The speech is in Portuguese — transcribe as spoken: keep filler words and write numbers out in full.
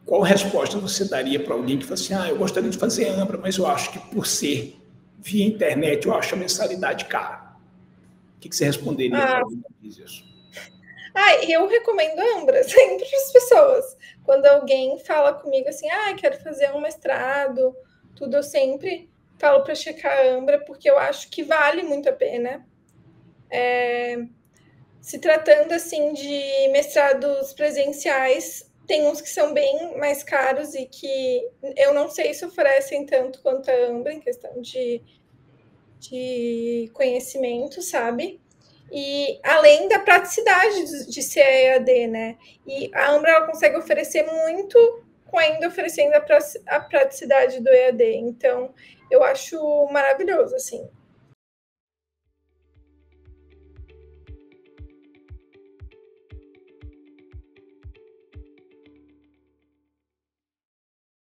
qual resposta você daria para alguém que fala assim, ah, eu gostaria de fazer Ambra, mas eu acho que por ser via internet, eu acho a mensalidade cara. O que, que você responderia ah. para alguém que diz isso? Ah, eu recomendo a Ambra sempre para as pessoas. Quando alguém fala comigo assim, ah, quero fazer um mestrado, tudo, eu sempre falo para checar a Ambra, porque eu acho que vale muito a pena. É, se tratando assim de mestrados presenciais, tem uns que são bem mais caros e que eu não sei se oferecem tanto quanto a Ambra em questão de, de conhecimento, sabe? E além da praticidade de, de ser E A D, né? E a Ambra ela consegue oferecer muito com ainda oferecendo a, a praticidade do E A D. Então, eu acho maravilhoso, assim.